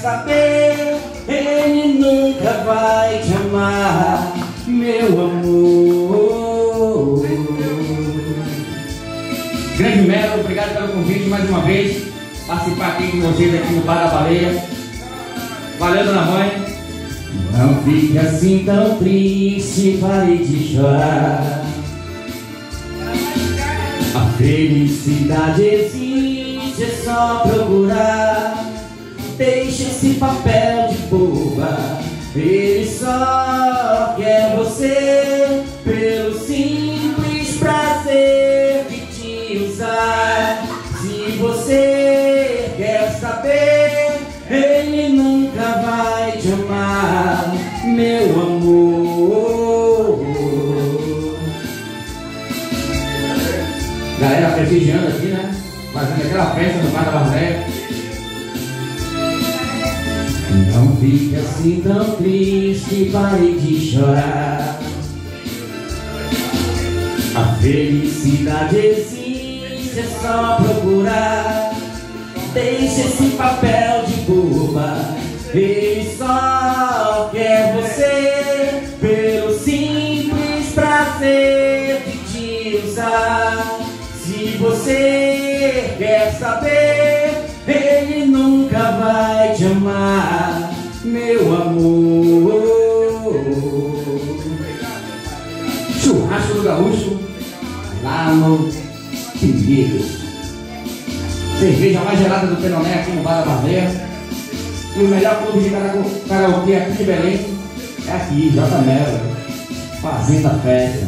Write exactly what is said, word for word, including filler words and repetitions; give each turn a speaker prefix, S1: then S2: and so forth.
S1: saber, ele nunca vai te amar, meu amor. Grande Melo, obrigado pelo convite mais uma vez. Participar aqui com vocês aqui no Bar da Baleia. Valeu, dona mãe. Não fique assim tão triste, pare de chorar. A felicidade existe, é só procurar. Deixa esse papel de boba, ele só quer você pelo simples prazer de te usar. Se você quer saber, ele nunca vai te amar, meu amor. Galera prestigiando aqui, né? Fazendo aquela festa no Bar da Baleia. Não fique assim tão triste, pare de chorar. A felicidade existe, é só procurar. Deixa esse papel de boba, ele só quer você pelo simples prazer de te usar. Se você quer saber, ele nunca vai te amar, meu amor. Churrasco do Gaúcho, lá no Pinheiros. Cerveja mais gelada do Penoné aqui no Bar da Baleia. E o melhor clube de karaokê aqui de Belém é aqui, J Melo, Fazenda Festa.